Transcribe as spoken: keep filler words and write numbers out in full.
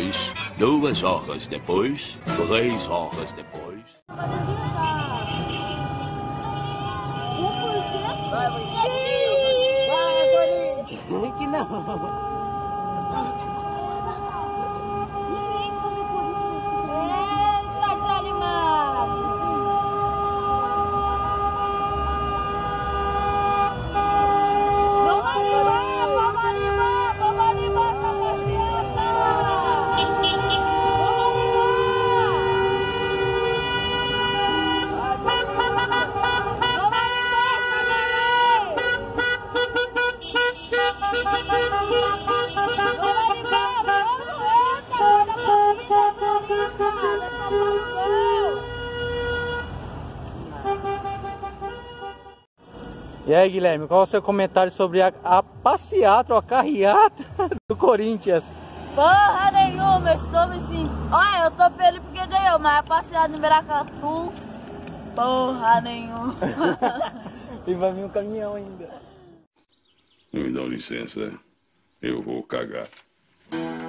depois, duas horas depois, três horas depois. Vai, Corinthians! Que não! E aí, Guilherme, qual é o seu comentário sobre a, a passeata ou a carreata do Corinthians? Porra nenhuma, eu estou me sentindo... Olha, eu tô feliz porque ganhou, mas a passeata no Miracatu, porra nenhuma. E vai vir um caminhão ainda. Me dá licença, eu vou cagar.